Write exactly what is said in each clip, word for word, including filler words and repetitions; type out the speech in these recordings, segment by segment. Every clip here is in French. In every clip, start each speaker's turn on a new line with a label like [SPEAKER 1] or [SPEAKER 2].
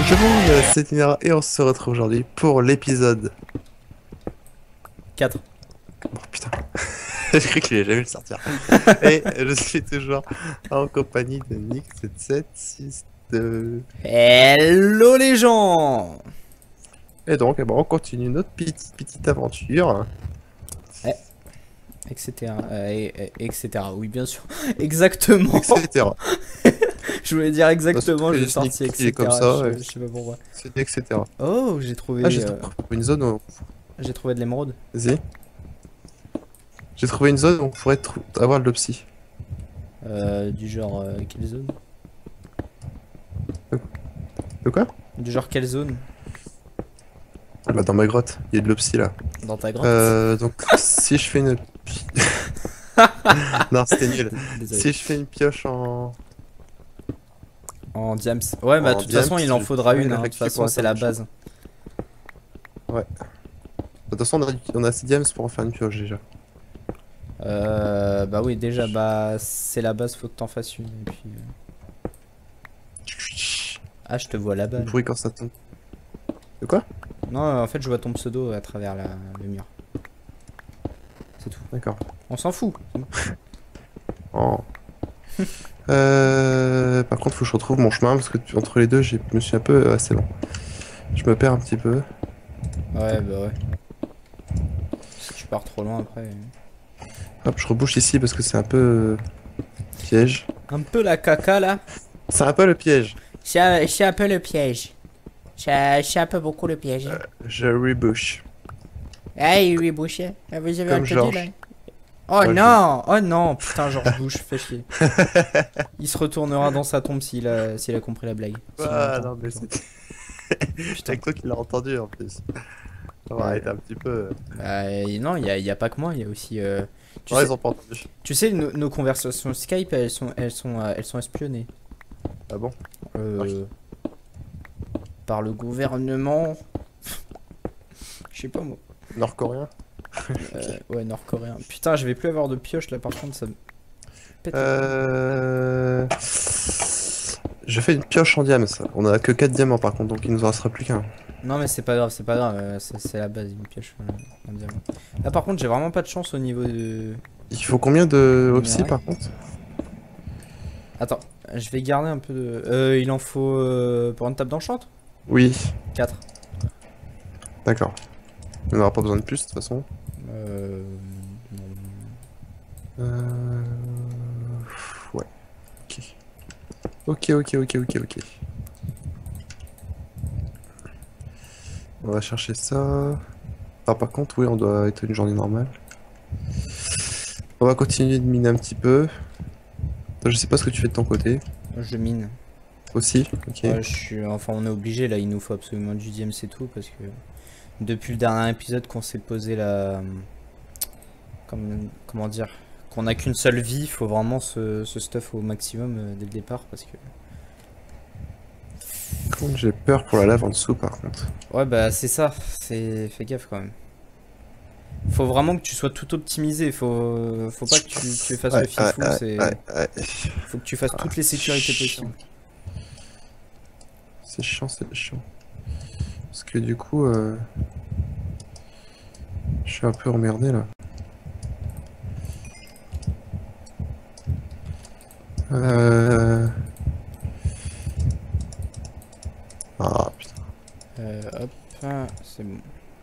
[SPEAKER 1] tout le monde, c'est Nira et on se retrouve aujourd'hui pour l'épisode.
[SPEAKER 2] quatre.
[SPEAKER 1] Oh putain, j'ai cru qu'il allait jamais le sortir. Et je suis toujours en compagnie de Nick sept sept six deux.
[SPEAKER 2] Hello les gens.
[SPEAKER 1] Et donc, eh ben, on continue notre petite, petite aventure.
[SPEAKER 2] Etc. Euh, et, et- etc. Oui, bien sûr. Exactement.
[SPEAKER 1] Etc.
[SPEAKER 2] Je voulais dire exactement,
[SPEAKER 1] Parce que
[SPEAKER 2] j'ai sorti
[SPEAKER 1] Nick,
[SPEAKER 2] et cetera.
[SPEAKER 1] il est comme ça,
[SPEAKER 2] je,
[SPEAKER 1] ouais.
[SPEAKER 2] je sais pas pourquoi.
[SPEAKER 1] C'est et cetera.
[SPEAKER 2] Oh, j'ai trouvé.
[SPEAKER 1] Ah, j'ai
[SPEAKER 2] euh,
[SPEAKER 1] trouvé une zone où...
[SPEAKER 2] j'ai trouvé de l'émeraude.
[SPEAKER 1] Vas-y. J'ai trouvé une zone où on pourrait trou- avoir de l'opsie.
[SPEAKER 2] Euh, du genre euh, quelle zone?
[SPEAKER 1] De quoi?
[SPEAKER 2] Du genre quelle zone?
[SPEAKER 1] Bah, dans ma grotte, il y a de l'opsie là.
[SPEAKER 2] Dans ta grotte?
[SPEAKER 1] Euh, donc, si je fais une... pi- Non, c'était nul.
[SPEAKER 2] Désolé.
[SPEAKER 1] Si je fais une pioche en...
[SPEAKER 2] En diams. Ouais, bah
[SPEAKER 1] En
[SPEAKER 2] de toute
[SPEAKER 1] diams,
[SPEAKER 2] façon, il en
[SPEAKER 1] je
[SPEAKER 2] faudra
[SPEAKER 1] pourrais
[SPEAKER 2] une.
[SPEAKER 1] le
[SPEAKER 2] hein. De toute
[SPEAKER 1] récupérer
[SPEAKER 2] façon,
[SPEAKER 1] pour
[SPEAKER 2] c'est la
[SPEAKER 1] attendre.
[SPEAKER 2] base.
[SPEAKER 1] De toute façon, on a, on a assez de diams pour en faire une pioche déjà.
[SPEAKER 2] Euh, bah oui, déjà, bah c'est la base, faut que t'en fasses une. Et puis, euh, Ah, je te vois là-bas.
[SPEAKER 1] Une
[SPEAKER 2] là.
[SPEAKER 1] bruit quand ça tombe. De quoi?
[SPEAKER 2] Non, en fait, je vois ton pseudo à travers la... le mur. C'est tout.
[SPEAKER 1] D'accord.
[SPEAKER 2] On s'en fout.
[SPEAKER 1] Oh. euh, par contre, faut que je retrouve mon chemin parce que tu- entre les deux, je me suis un peu. Ah, c'est long. Je me perds un petit peu.
[SPEAKER 2] Ouais, bah ouais. Si tu pars trop loin après.
[SPEAKER 1] Hop, je rebouche ici parce que c'est un peu euh, piège.
[SPEAKER 2] Un peu la caca là.
[SPEAKER 1] C'est un peu le piège.
[SPEAKER 2] C'est un, c'est un peu le piège. C'est c'est un peu beaucoup le piège.
[SPEAKER 1] Je rebouche.
[SPEAKER 2] Ah, il est bouché. Vous avez
[SPEAKER 1] Comme
[SPEAKER 2] entendu
[SPEAKER 1] Georges.
[SPEAKER 2] là? Oh
[SPEAKER 1] Ouais,
[SPEAKER 2] non! Oh non! Putain, Georges Bush, fait chier. Il se retournera dans sa tombe s'il a, s'il a compris la blague. S'il
[SPEAKER 1] Ah
[SPEAKER 2] l'entend.
[SPEAKER 1] non, mais c'est.
[SPEAKER 2] Putain.
[SPEAKER 1] Avec toi qui l'as entendu en plus. On va
[SPEAKER 2] Ouais.
[SPEAKER 1] arrêter un petit peu.
[SPEAKER 2] Bah, et non, il y a, il y a pas que moi, il y a aussi. euh, Tu,
[SPEAKER 1] Ouais,
[SPEAKER 2] sais,
[SPEAKER 1] ils ont pas entendu.
[SPEAKER 2] tu sais, nos, nos conversations Skype, elles sont, elles sont, euh, elles sont espionnées.
[SPEAKER 1] Ah bon?
[SPEAKER 2] Euh, Par le gouvernement. Je sais pas moi.
[SPEAKER 1] Nord-coréen?
[SPEAKER 2] Euh, ouais, nord-coréen. Putain, je vais plus avoir de pioche là par contre, ça me pète.
[SPEAKER 1] Euh... Je fais une pioche en diamants. On a que quatre diamants par contre, donc il nous en restera plus qu'un.
[SPEAKER 2] Non, mais c'est pas grave, c'est pas grave, euh, c'est c'est la base, une pioche. euh, en diamant. Là par contre, j'ai vraiment pas de chance au niveau de.
[SPEAKER 1] Il faut combien de
[SPEAKER 2] Ouais.
[SPEAKER 1] opsi par contre?
[SPEAKER 2] Attends, je vais garder un peu de. Euh, il en faut euh, pour une table d'enchant?
[SPEAKER 1] Oui,
[SPEAKER 2] quatre.
[SPEAKER 1] d'accord. On n'aura pas besoin de plus de toute façon.
[SPEAKER 2] Euh. non.
[SPEAKER 1] Euh... Ouais. Ok. Ok, ok, ok, ok, ok. On va chercher ça. Ah, par contre, oui, on doit être une journée normale. On va continuer de miner un petit peu. Toi, je sais pas ce que tu fais de ton côté.
[SPEAKER 2] Je mine.
[SPEAKER 1] Aussi, ok.
[SPEAKER 2] Ouais, je suis. Enfin, on est obligé là, il nous faut absolument du diamant, c'est tout, parce que depuis le dernier épisode qu'on s'est posé la. Comme... Comment dire? Qu'on a qu'une seule vie, il faut vraiment ce, ce stuff au maximum euh, dès le départ, parce que.
[SPEAKER 1] Contre, j'ai peur pour la lave en dessous par contre.
[SPEAKER 2] Ouais, bah c'est ça, c'est. Fais gaffe quand même. Faut vraiment que tu sois tout optimisé, faut, faut pas que tu, tu fasses
[SPEAKER 1] Ouais,
[SPEAKER 2] le fifou,
[SPEAKER 1] ouais,
[SPEAKER 2] c'est.
[SPEAKER 1] ouais, ouais.
[SPEAKER 2] Faut que tu fasses toutes les sécurités possibles.
[SPEAKER 1] C'est chiant, c'est chiant. Parce que du coup, euh... je suis un peu emmerdé là. Euh... Ah putain,
[SPEAKER 2] Euh, hop, ah, c'est bon.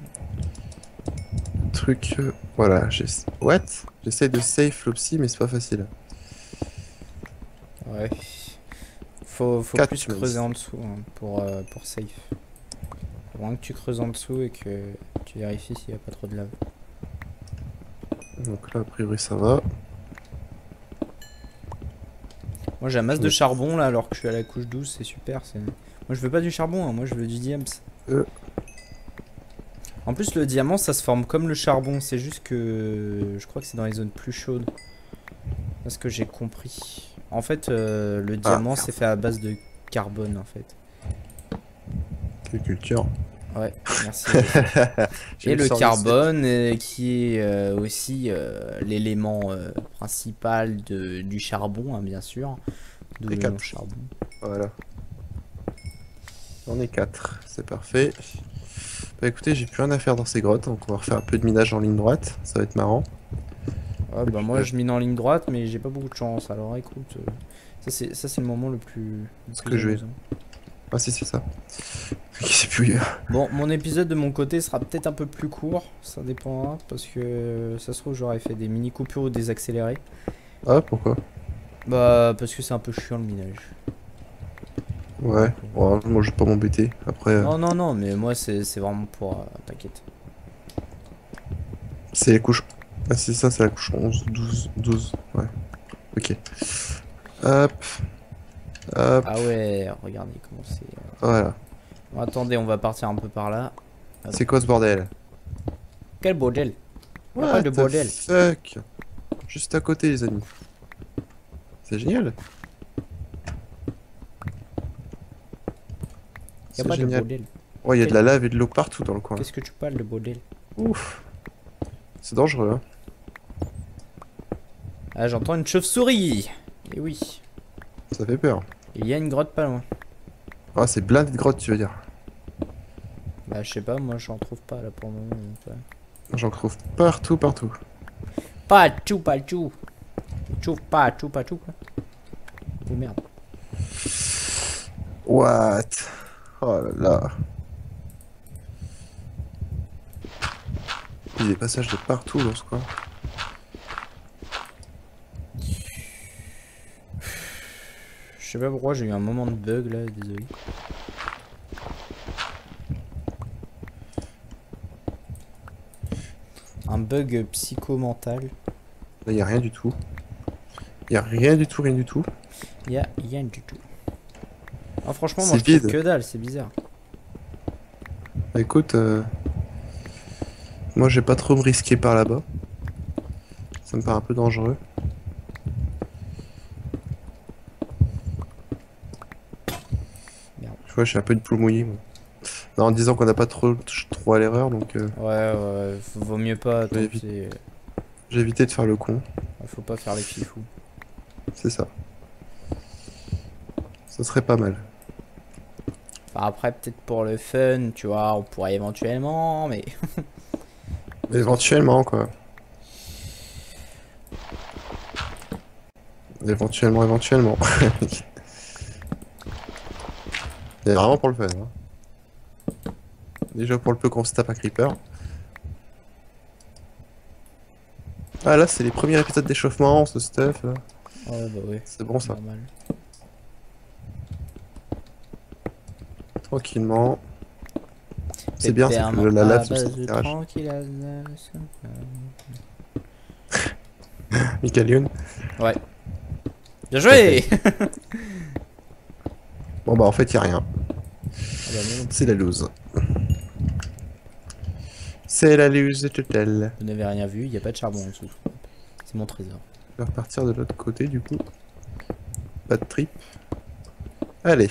[SPEAKER 1] truc. euh, Voilà, j'ai. What? J'essaie de safe l'opsi, mais c'est pas facile.
[SPEAKER 2] Ouais. Faut, faut
[SPEAKER 1] Quatre
[SPEAKER 2] plus
[SPEAKER 1] choses.
[SPEAKER 2] creuser en dessous hein, pour, euh, pour safe. Faut vraiment que tu creuses en dessous et que tu vérifies s'il n'y a pas trop de lave.
[SPEAKER 1] Donc là, a priori, ça va.
[SPEAKER 2] Moi j'ai un masse de
[SPEAKER 1] Oui.
[SPEAKER 2] charbon là alors que je suis à la couche douze, c'est super. c'est- Moi je veux pas du charbon, hein, moi je veux du diams.
[SPEAKER 1] Euh.
[SPEAKER 2] En plus le diamant ça se forme comme le charbon, c'est juste que je crois que c'est dans les zones plus chaudes. C'est ce que j'ai compris. En fait euh, le diamant
[SPEAKER 1] merde.
[SPEAKER 2] c'est fait à base de carbone en fait.
[SPEAKER 1] Agriculture.
[SPEAKER 2] Ouais, merci.
[SPEAKER 1] J'ai
[SPEAKER 2] Et
[SPEAKER 1] le
[SPEAKER 2] le
[SPEAKER 1] sort
[SPEAKER 2] carbone euh, qui est euh, aussi euh, l'élément euh, principal de, du charbon, hein, bien sûr. D'où
[SPEAKER 1] Et
[SPEAKER 2] le
[SPEAKER 1] quatre.
[SPEAKER 2] nom charbon.
[SPEAKER 1] Voilà. J'en ai quatre, c'est parfait. Bah écoutez, j'ai plus rien à faire dans ces grottes, donc on va refaire un peu de minage en ligne droite, ça va être marrant.
[SPEAKER 2] Ouais,
[SPEAKER 1] Et
[SPEAKER 2] bah
[SPEAKER 1] puis,
[SPEAKER 2] moi
[SPEAKER 1] euh,
[SPEAKER 2] je mine en ligne droite, mais j'ai pas beaucoup de chance. Alors écoute, euh, ça c'est ça c'est le moment le plus, le
[SPEAKER 1] ce
[SPEAKER 2] plus
[SPEAKER 1] que je vais.
[SPEAKER 2] amusant.
[SPEAKER 1] Ah si, c'est ça. Qui sait plus où il est.
[SPEAKER 2] Bon, mon épisode de mon côté sera peut-être un peu plus court, ça dépendra, parce que euh, ça se trouve j'aurais fait des mini coupures ou des accélérés.
[SPEAKER 1] Ah, pourquoi?
[SPEAKER 2] Bah parce que c'est un peu chiant le minage.
[SPEAKER 1] Ouais,
[SPEAKER 2] Donc, euh,
[SPEAKER 1] bon, moi je vais pas m'embêter. Après, euh,
[SPEAKER 2] Non non non, mais moi c'est c'est vraiment pour euh, t'inquiète.
[SPEAKER 1] c'est les couches. Ah, c'est ça, c'est la couche onze, douze, douze. Ouais, ok. Hop, hop,
[SPEAKER 2] Ah ouais, regardez comment c'est. euh.
[SPEAKER 1] voilà.
[SPEAKER 2] Bon, attendez, on va partir un peu par là. Hop.
[SPEAKER 1] C'est quoi ce bordel?
[SPEAKER 2] Quel bordel! Y a pas
[SPEAKER 1] What
[SPEAKER 2] de
[SPEAKER 1] the
[SPEAKER 2] bordel.
[SPEAKER 1] fuck? Juste à côté, les amis. C'est génial.
[SPEAKER 2] Y a
[SPEAKER 1] C'est
[SPEAKER 2] pas de
[SPEAKER 1] génial.
[SPEAKER 2] bordel.
[SPEAKER 1] Oh, il y a de la lave et de l'eau partout dans le coin.
[SPEAKER 2] Qu'est-ce que tu parles de bordel?
[SPEAKER 1] Ouf. C'est dangereux, hein.
[SPEAKER 2] Ah, j'entends une chauve-souris! Et oui,
[SPEAKER 1] Ça fait peur.
[SPEAKER 2] il y a une grotte pas loin.
[SPEAKER 1] Ah, c'est blindé de grottes, tu veux dire.
[SPEAKER 2] Bah, je sais pas, moi j'en trouve pas là pour le moment. donc, ouais.
[SPEAKER 1] J'en trouve partout, partout.
[SPEAKER 2] Pas tchou, pas tchou! Tchou, pas tchou, pas tchou quoi. Oh merde.
[SPEAKER 1] What? Oh là là. Il y a des passages de partout dans ce coin.
[SPEAKER 2] Je sais pas pourquoi j'ai eu un moment de bug là, désolé. Un bug psychomental.
[SPEAKER 1] Là, il y a rien du tout. Il y a rien du tout, rien du tout.
[SPEAKER 2] Y'a rien du tout. Ah, franchement, moi
[SPEAKER 1] C'est
[SPEAKER 2] je trouve
[SPEAKER 1] vide.
[SPEAKER 2] que dalle, c'est bizarre.
[SPEAKER 1] Écoute, euh, moi je vais pas trop me risquer par là-bas. Ça me paraît un peu dangereux.
[SPEAKER 2] Merde.
[SPEAKER 1] Tu vois, je suis un peu une poule mouillée, moi. Non, en disant qu'on n'a pas trop, trop à l'erreur, donc euh,
[SPEAKER 2] Ouais, ouais, vaut mieux pas
[SPEAKER 1] Je vais
[SPEAKER 2] tenter.
[SPEAKER 1] j'ai évité de faire le con.
[SPEAKER 2] Faut pas faire les fifous.
[SPEAKER 1] C'est ça. Ça serait pas mal.
[SPEAKER 2] Enfin, après, peut-être pour le fun, tu vois, on pourrait éventuellement, mais.
[SPEAKER 1] Éventuellement, quoi. Éventuellement, éventuellement. C'est vraiment pour le fun. Hein. Déjà pour le peu qu'on se tape un creeper. Ah là, c'est les premiers épisodes d'échauffement, ce stuff. là.
[SPEAKER 2] Ouais, bah ouais,
[SPEAKER 1] C'est bon ça.
[SPEAKER 2] normal.
[SPEAKER 1] Tranquillement. C'est bien, c'est que la lave se tirage. Michael Youn.
[SPEAKER 2] Ouais. Bien joué!
[SPEAKER 1] Bon bah en fait, y a rien.
[SPEAKER 2] Ah bah non,
[SPEAKER 1] C'est la loose. C'est la loose totale.
[SPEAKER 2] vous n'avez rien vu, il n'y a pas de charbon en dessous. C'est mon trésor.
[SPEAKER 1] Je vais repartir de l'autre côté du coup. Pas de trip. Allez.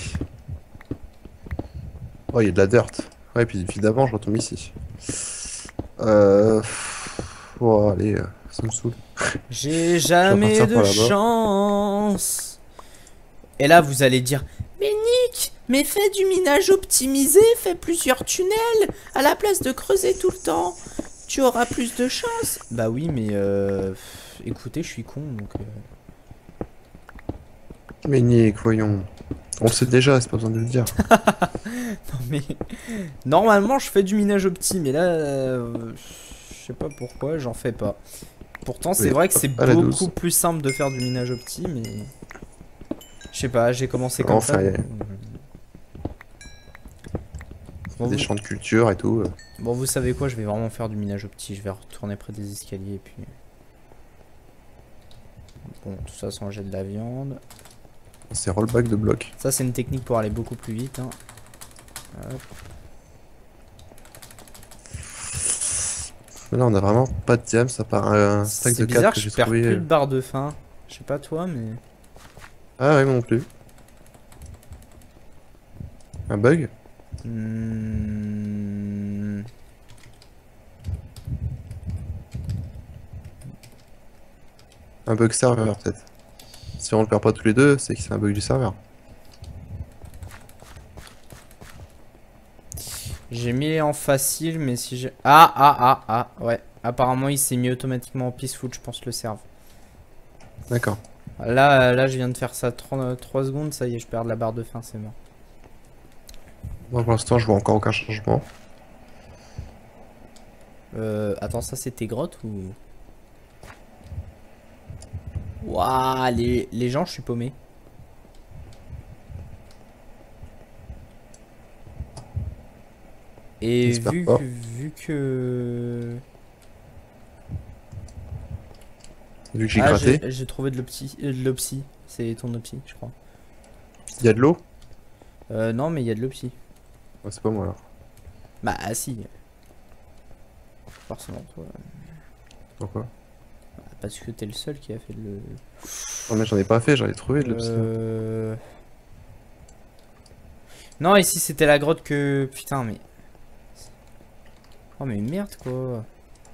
[SPEAKER 1] Oh, il y a de la dirt. Ouais, puis évidemment, je retombe ici. Euh... Oh, allez, euh, ça me saoule.
[SPEAKER 2] J'ai jamais
[SPEAKER 1] partir
[SPEAKER 2] de
[SPEAKER 1] par là-bas.
[SPEAKER 2] chance. Et là, vous allez dire, mais Nick, mais fais du minage optimisé, fais plusieurs tunnels, à la place de creuser tout le temps. Tu auras plus de chance. Bah oui, mais euh... écoutez, je suis con, donc... Euh...
[SPEAKER 1] Mais Nick, voyons. On le sait déjà, c'est pas besoin de le dire.
[SPEAKER 2] Non mais... Normalement, je fais du minage opti, mais là... Euh... Je sais pas pourquoi, j'en fais pas. Pourtant, c'est
[SPEAKER 1] Oui,
[SPEAKER 2] vrai que c'est
[SPEAKER 1] à la
[SPEAKER 2] beaucoup
[SPEAKER 1] douce.
[SPEAKER 2] plus simple de faire du minage opti, mais... Je sais pas, j'ai commencé comme
[SPEAKER 1] Enfin,
[SPEAKER 2] ça.
[SPEAKER 1] y a-
[SPEAKER 2] donc, euh, Bon,
[SPEAKER 1] Des
[SPEAKER 2] vous...
[SPEAKER 1] champs de culture et tout. euh.
[SPEAKER 2] bon, vous savez quoi, je vais vraiment faire du minage opti. Je vais retourner près des escaliers et puis... Bon, tout ça sans jet de la viande.
[SPEAKER 1] C'est rollback de blocs.
[SPEAKER 2] Ça, c'est une technique pour aller beaucoup plus vite. Hein. Hop.
[SPEAKER 1] Mais là, on a vraiment pas de diams, à part un stack de
[SPEAKER 2] C'est bizarre
[SPEAKER 1] quatre
[SPEAKER 2] que
[SPEAKER 1] que
[SPEAKER 2] je
[SPEAKER 1] j'ai
[SPEAKER 2] perds
[SPEAKER 1] trouvé.
[SPEAKER 2] plus de
[SPEAKER 1] euh.
[SPEAKER 2] barre de faim. Je sais pas toi, mais...
[SPEAKER 1] Ah ouais, moi non plus. Un bug?
[SPEAKER 2] Hmm...
[SPEAKER 1] Un bug serveur, peut-être. Si on le perd pas tous les deux, c'est que c'est un bug du serveur.
[SPEAKER 2] J'ai mis en facile, mais si j'ai... Ah, ah, ah, ah, ouais. Apparemment, il s'est mis automatiquement en peaceful, je pense, le serve.
[SPEAKER 1] D'accord.
[SPEAKER 2] Là, là, je viens de faire ça trente, trois secondes, ça y est, je perds la barre de fin, c'est mort.
[SPEAKER 1] Moi, pour l'instant, je vois encore aucun changement.
[SPEAKER 2] Euh, attends, ça c'était grotte ou... Waouh, les, les gens, je suis paumé. Et
[SPEAKER 1] J'espère
[SPEAKER 2] vu
[SPEAKER 1] pas.
[SPEAKER 2] que, vu que...
[SPEAKER 1] Vu que j'ai
[SPEAKER 2] Ah,
[SPEAKER 1] gratté,
[SPEAKER 2] j'ai j'ai trouvé de l'opti, euh, de l'opsi. C'est ton opti, je crois.
[SPEAKER 1] il y a de l'eau.
[SPEAKER 2] Euh, non, mais il y a de l'opsi.
[SPEAKER 1] Ouais, c'est pas moi alors.
[SPEAKER 2] Bah, ah, si. Forcément, toi.
[SPEAKER 1] Pourquoi?
[SPEAKER 2] Bah, parce que t'es le seul qui a fait le...
[SPEAKER 1] Non, mais j'en ai pas fait, j'en ai trouvé de l'obsidian.
[SPEAKER 2] Euh... Non, ici c'était la grotte que... Putain, mais... Oh, mais merde, quoi.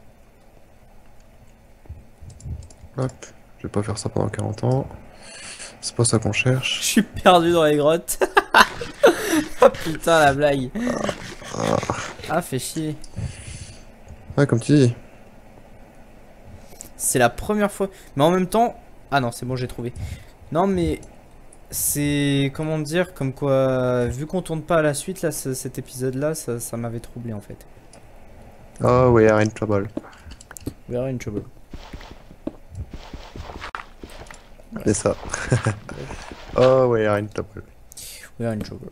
[SPEAKER 1] Hop, je vais pas faire ça pendant quarante ans. C'est pas ça qu'on
[SPEAKER 2] Je
[SPEAKER 1] cherche.
[SPEAKER 2] suis perdu dans les grottes. Oh putain, la blague. Ah, fait chier.
[SPEAKER 1] Ouais, comme tu dis.
[SPEAKER 2] C'est la première fois. Mais en même temps... Ah non, c'est bon, j'ai trouvé. Non, mais... C'est... Comment dire? Comme quoi... Vu qu'on tourne pas à la suite, là, ce- cet épisode-là, ça, ça m'avait troublé, en fait.
[SPEAKER 1] Oh, we are in trouble.
[SPEAKER 2] We are in trouble.
[SPEAKER 1] C'est ça. Oh, we are in trouble.
[SPEAKER 2] We are in trouble.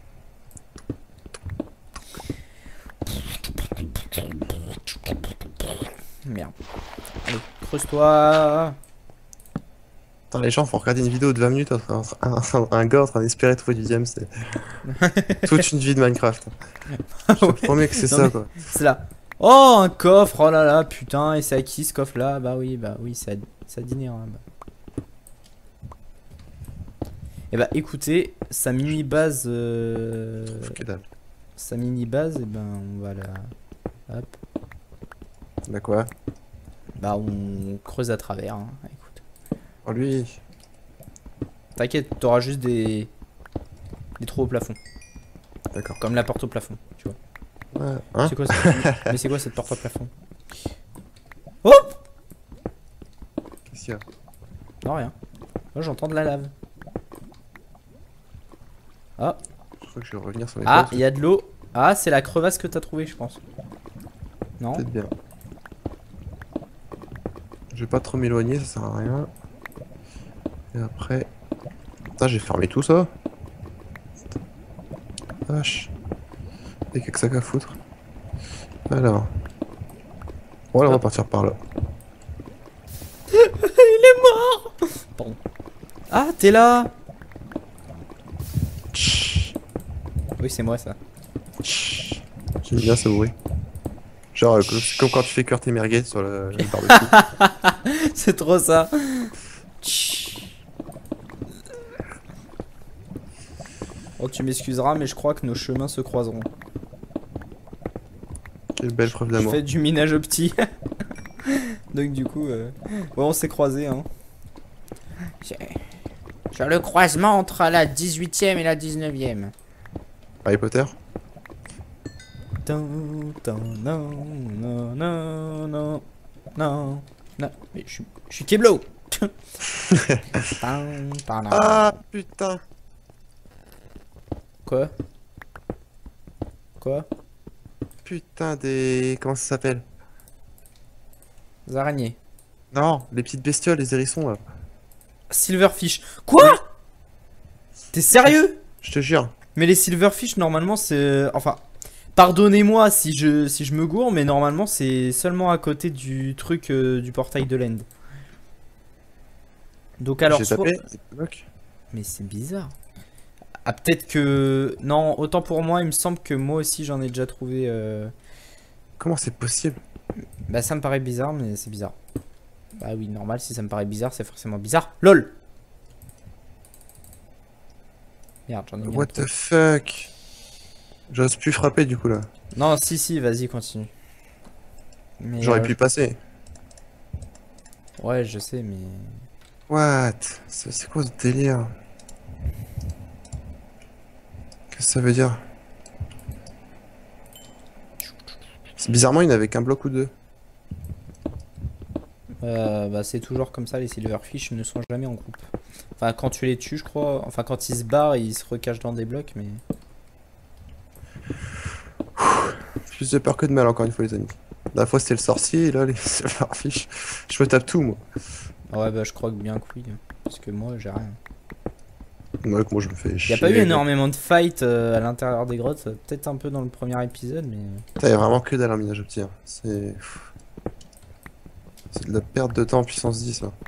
[SPEAKER 2] Merde. Allez, creuse-toi.
[SPEAKER 1] Attends, les gens font regarder une vidéo de vingt minutes, un, un, un, un gars en train d'espérer trouver du diamant, c'est toute une vie de Minecraft. Je te
[SPEAKER 2] Ouais.
[SPEAKER 1] promets que c'est
[SPEAKER 2] Non,
[SPEAKER 1] ça,
[SPEAKER 2] mais-
[SPEAKER 1] quoi.
[SPEAKER 2] C'est là. Oh, un coffre. Oh là là, putain. Et c'est à qui ce coffre-là? Bah oui, bah oui, c'est à, c'est à dîner. Hein, bah. Et bah écoutez, sa mini base, euh,
[SPEAKER 1] Que dalle.
[SPEAKER 2] sa mini base, et ben on va la, hop,
[SPEAKER 1] Bah quoi?
[SPEAKER 2] bah on creuse à travers. Hein. Écoute,
[SPEAKER 1] Oh, lui.
[SPEAKER 2] t'inquiète, t'auras juste des, des trous au plafond,
[SPEAKER 1] D'accord.
[SPEAKER 2] comme la porte au plafond, tu vois.
[SPEAKER 1] Ouais. Hein?
[SPEAKER 2] C'est quoi cette... Mais c'est quoi cette porte au plafond? Oh!
[SPEAKER 1] Qu'est-ce qu'il y a?
[SPEAKER 2] Non rien. Moi j'entends de la lave. Ah,
[SPEAKER 1] Je crois que je vais revenir sur les
[SPEAKER 2] ah,
[SPEAKER 1] côtes.
[SPEAKER 2] il y a de l'eau. Ah, c'est la crevasse que t'as trouvée, je pense. Non?
[SPEAKER 1] Peut-être bien. Je vais pas trop m'éloigner, ça sert à rien. Et après... Putain, j'ai fermé tout ça. Vache. Et qu'est-ce que ça qu'à foutre. Alors... Bon, là, on va partir par là.
[SPEAKER 2] Il est mort! Pardon. Ah, t'es là!
[SPEAKER 1] Chut.
[SPEAKER 2] Oui, c'est moi ça.
[SPEAKER 1] Chut. J'aime bien ce bruit. Genre, euh, comme, comme quand tu fais cuire tes merguez sur le, le barbecue.
[SPEAKER 2] C'est trop ça. Tch. Oh, tu m'excuseras, mais je crois que nos chemins se croiseront.
[SPEAKER 1] Quelle belle preuve
[SPEAKER 2] Je
[SPEAKER 1] d'amour.
[SPEAKER 2] fais du minage au petit. Donc du coup, euh... ouais, on s'est croisés. Hein. Sur le croisement entre la dix-huitième et la dix-neuvième.
[SPEAKER 1] Harry Potter?
[SPEAKER 2] Tan, tan, non, non, non, non, non, non. Mais je suis, je suis Keblo. Tan, tan, tan.
[SPEAKER 1] Ah putain!
[SPEAKER 2] Quoi? Quoi?
[SPEAKER 1] Putain des... Comment ça s'appelle?
[SPEAKER 2] Les araignées.
[SPEAKER 1] Non, les petites bestioles, les hérissons là.
[SPEAKER 2] Silverfish. Quoi? T'es sérieux?
[SPEAKER 1] Je te jure.
[SPEAKER 2] Mais les silverfish, normalement, c'est... Enfin, pardonnez-moi si je, si je me gourre, mais normalement, c'est seulement à côté du truc euh, du portail de l'End. Donc alors,
[SPEAKER 1] J'ai
[SPEAKER 2] soit...
[SPEAKER 1] tapé, c'est bloc.
[SPEAKER 2] Mais c'est bizarre. Ah, peut-être que... Non, autant pour moi, il me semble que moi aussi, j'en ai déjà trouvé... euh,
[SPEAKER 1] Comment c'est possible?
[SPEAKER 2] Bah, ça me paraît bizarre, mais c'est bizarre. Bah oui, normal, si ça me paraît bizarre, c'est forcément bizarre. LOL. Merde, j'en ai mis un
[SPEAKER 1] What
[SPEAKER 2] trop.
[SPEAKER 1] the fuck? J'ose plus frapper du coup là.
[SPEAKER 2] Non, si, si, vas-y, continue. Mais,
[SPEAKER 1] J'aurais
[SPEAKER 2] euh,
[SPEAKER 1] pu passer.
[SPEAKER 2] Ouais, je sais, mais...
[SPEAKER 1] What? C'est c'est quoi ce délire? Qu'est-ce que ça veut dire? C'est bizarrement, il n'avait qu'un bloc ou deux.
[SPEAKER 2] Euh, bah, c'est toujours comme ça, les silverfish ne sont jamais en groupe. Enfin, quand tu les tues, je crois. Enfin, quand ils se barrent, ils se recachent dans des blocs, mais.
[SPEAKER 1] Plus de peur que de mal, encore une fois, les amis. La fois, c'était le sorcier, et là, les silverfish. Je me tape tout, moi.
[SPEAKER 2] Ouais, bah, je crois que bien que oui. Parce que moi, j'ai rien.
[SPEAKER 1] Ouais, que moi, je me fais
[SPEAKER 2] Il
[SPEAKER 1] chier.
[SPEAKER 2] n'y a pas eu énormément de fight euh, à l'intérieur des grottes, peut-être un peu dans le premier épisode, mais.
[SPEAKER 1] Putain, y a vraiment que dalle en minage opti. Hein. C'est. C'est de la perte de temps en puissance dix, ça.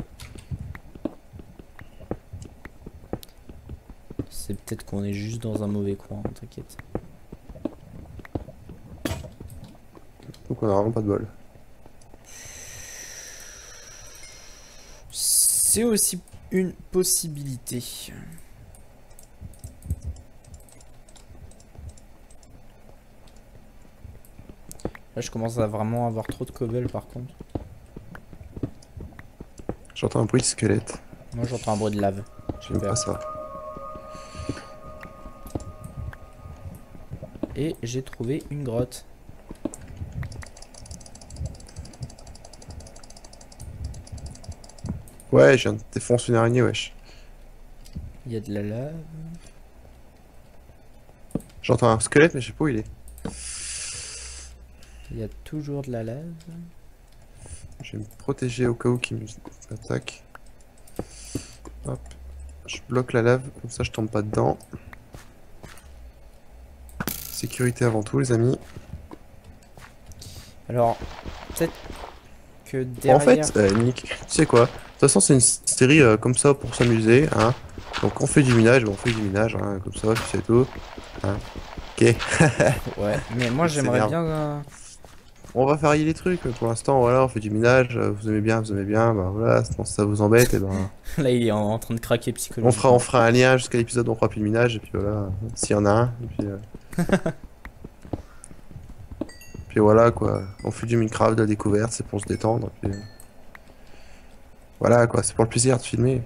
[SPEAKER 2] C'est peut-être qu'on est juste dans un mauvais coin, t'inquiète.
[SPEAKER 1] Donc, on a vraiment pas de bol.
[SPEAKER 2] C'est aussi une possibilité. Là, je commence à vraiment avoir trop de cobble par contre.
[SPEAKER 1] J'entends un bruit de squelette.
[SPEAKER 2] Moi, j'entends un bruit de lave.
[SPEAKER 1] J'aime pas ça.
[SPEAKER 2] Et j'ai trouvé une grotte.
[SPEAKER 1] Ouais, je viens de défoncer une araignée, wesh.
[SPEAKER 2] Il y a de la lave.
[SPEAKER 1] J'entends un squelette, mais je sais pas où il est.
[SPEAKER 2] Il y a toujours de la lave.
[SPEAKER 1] Je vais me protéger au cas où qu'il m'attaque. Hop. Je bloque la lave, comme ça je tombe pas dedans. Sécurité avant tout, les amis.
[SPEAKER 2] Alors, peut-être que derrière...
[SPEAKER 1] En fait, euh, Nick, tu sais quoi? De toute façon, c'est une série euh, comme ça pour s'amuser, hein. Donc on fait du minage, on fait du minage, hein, comme ça, puis c'est tout. Hein. Ok.
[SPEAKER 2] Ouais, mais moi j'aimerais bien... Euh...
[SPEAKER 1] On va varier les trucs, pour l'instant, voilà, on fait du minage, vous aimez bien, vous aimez bien, bah voilà, si ça vous embête, et ben...
[SPEAKER 2] Là il est en, en train de craquer psychologiquement.
[SPEAKER 1] On fera, on fera un lien jusqu'à l'épisode où on fera plus de minage, et puis voilà, s'il y en a un, et puis... Euh... puis voilà, quoi, on fait du Minecraft, de la découverte, c'est pour se détendre, et puis... Voilà, quoi, c'est pour le plaisir de filmer.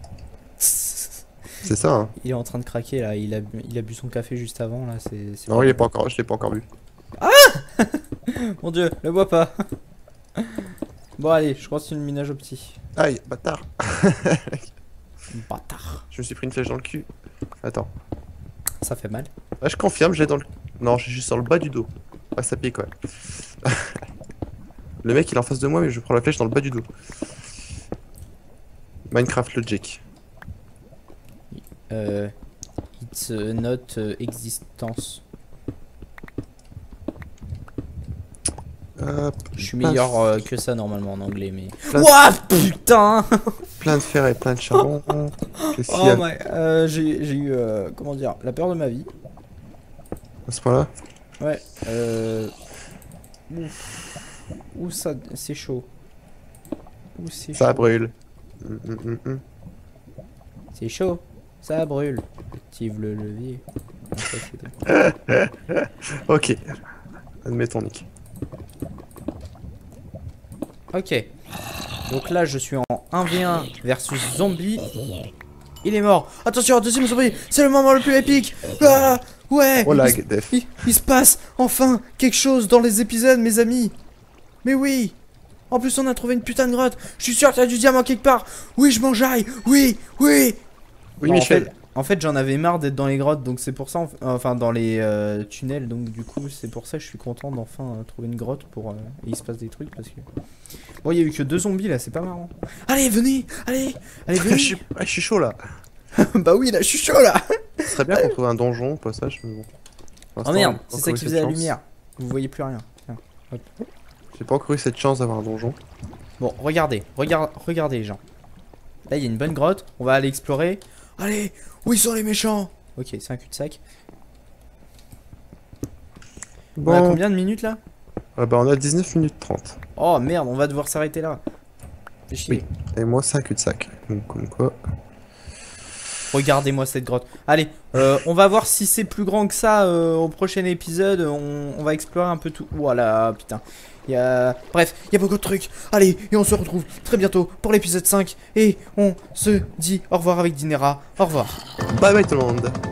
[SPEAKER 1] C'est ça, hein.
[SPEAKER 2] Il est en train de craquer, là, il a, il a bu son café juste avant, là, c'est...
[SPEAKER 1] Non, il est pas encore, je l'ai pas encore bu.
[SPEAKER 2] Ah mon dieu, ne bois pas. Bon allez, je continue le minage au petit.
[SPEAKER 1] Aïe, bâtard.
[SPEAKER 2] Bâtard.
[SPEAKER 1] Je me suis pris une flèche dans le cul. Attends.
[SPEAKER 2] Ça fait mal.
[SPEAKER 1] Ah, je confirme, j'ai dans le... Non, j'ai juste sur le bas du dos. Ah, ça pique, ouais. Le mec, il est en face de moi, mais je prends la flèche dans le bas du dos. Minecraft Logic.
[SPEAKER 2] Euh... It's uh, not uh, existence.
[SPEAKER 1] Hop.
[SPEAKER 2] Je suis meilleur euh, que ça normalement en anglais, mais...
[SPEAKER 1] Plein
[SPEAKER 2] Ouah, putain.
[SPEAKER 1] Plein de fer et plein de charbon. Qu'est-ce qu'il y
[SPEAKER 2] Oh
[SPEAKER 1] a
[SPEAKER 2] my... Euh, j'ai j'ai eu, euh, comment dire, la peur de ma vie.
[SPEAKER 1] à ce point-là?
[SPEAKER 2] Ouais, euh... Ouh, Ouh ça... c'est chaud. Ouh, c'est
[SPEAKER 1] Ça
[SPEAKER 2] chaud.
[SPEAKER 1] brûle. Hum, hum, hum, hum.
[SPEAKER 2] C'est chaud. Ça brûle. Active le levier. Non, ça, c'est-
[SPEAKER 1] Ok. Admettons, Nick.
[SPEAKER 2] Ok. Donc là, je suis en un v un versus zombie. Il est mort. Attention, deuxième zombie. C'est le moment le plus épique. Ah, ouais.
[SPEAKER 1] Oh
[SPEAKER 2] il,
[SPEAKER 1] lag,
[SPEAKER 2] se-
[SPEAKER 1] def.
[SPEAKER 2] il- il se passe enfin quelque chose dans les épisodes, mes amis. Mais oui. En plus, on a trouvé une putain de grotte. Je suis sûr qu'il y a du diamant quelque part. Oui, je m'enjaille. Oui, oui.
[SPEAKER 1] Oui,
[SPEAKER 2] Bon,
[SPEAKER 1] Michel.
[SPEAKER 2] En fait, en fait, j'en avais marre d'être dans les grottes, donc c'est pour ça, enf- enfin dans les euh, tunnels, donc du coup, c'est pour ça que je suis content d'enfin euh, trouver une grotte pour. Euh, et il se passe des trucs parce que. Bon, il y a eu que deux zombies là, c'est pas marrant. Allez, venez, allez, allez,
[SPEAKER 1] je,
[SPEAKER 2] venez.
[SPEAKER 1] suis... ah, je suis chaud là.
[SPEAKER 2] Bah oui, là, je suis chaud là.
[SPEAKER 1] Ce serait bien qu'on trouve un donjon au passage, mais bon. Pour
[SPEAKER 2] Oh
[SPEAKER 1] l'instant,
[SPEAKER 2] merde,
[SPEAKER 1] j'ai
[SPEAKER 2] c'est
[SPEAKER 1] pas
[SPEAKER 2] ça
[SPEAKER 1] encore
[SPEAKER 2] qui
[SPEAKER 1] eu
[SPEAKER 2] faisait la
[SPEAKER 1] cette chance.
[SPEAKER 2] lumière. Vous voyez plus rien. Tiens, hop.
[SPEAKER 1] J'ai pas encore eu cette chance d'avoir un donjon.
[SPEAKER 2] Bon, regardez, regarde, regardez les gens. Là, il y a une bonne grotte, on va aller explorer. Allez, où ils sont les méchants? Ok, c'est un cul-de-sac. On a
[SPEAKER 1] Bon,
[SPEAKER 2] combien de minutes là?
[SPEAKER 1] ah bah on a dix-neuf minutes trente.
[SPEAKER 2] Oh merde, on va devoir s'arrêter là. Fais chier.
[SPEAKER 1] Et moi, c'est un cul-de-sac. Donc, comme quoi.
[SPEAKER 2] Regardez-moi cette grotte. Allez, euh, on va voir si c'est plus grand que ça euh, au prochain épisode. On, on va explorer un peu tout. Voilà, putain. Il y a... Bref, il y a beaucoup de trucs. Allez, et on se retrouve très bientôt pour l'épisode cinq. Et on se dit au revoir avec Dinera. Au revoir.
[SPEAKER 1] Bye bye tout le monde.